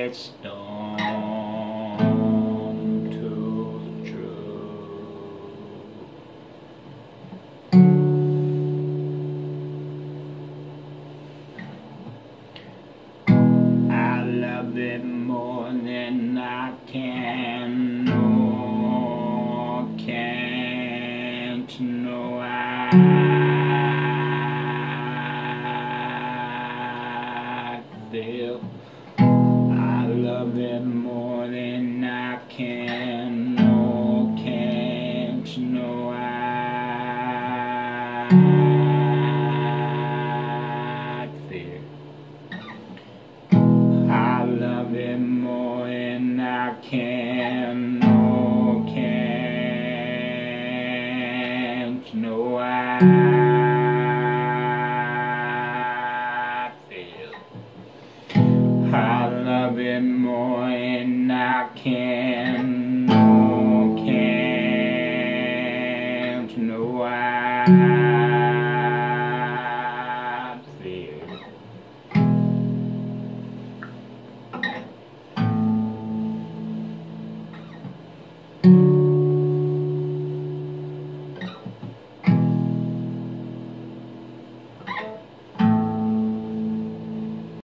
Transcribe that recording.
quiet storm to the truth. I love it more than I can know, can't know. I feel I love it more than I can know, can't know. I feel I love it more than I can know, can't know. I feel I love it more than I can know, can't know.